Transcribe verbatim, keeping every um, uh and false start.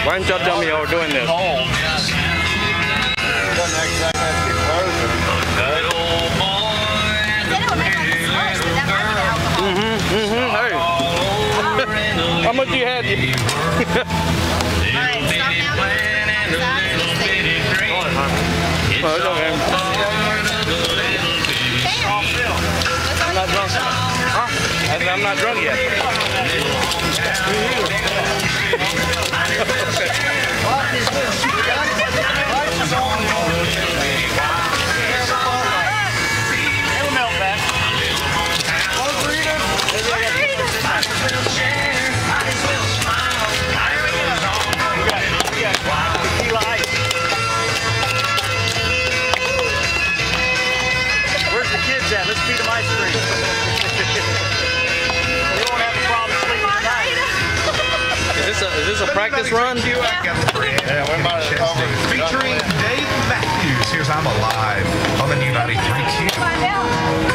Why didn't y'all tell me y'all were doing this? Mm-hmm, mm-hmm, hey. How much do you have? Alright, stop now. Oh, it's okay. I'm not drunk. Huh? I'm not drunk yet. Where's the kids at? Let's feed them ice cream. They won't have a problem sleeping tonight. Is this a, is this a practice run? Yeah, we're about to over. Featuring Dave Matthews. Here's I'm Alive on the new ninety-three Q. Find out.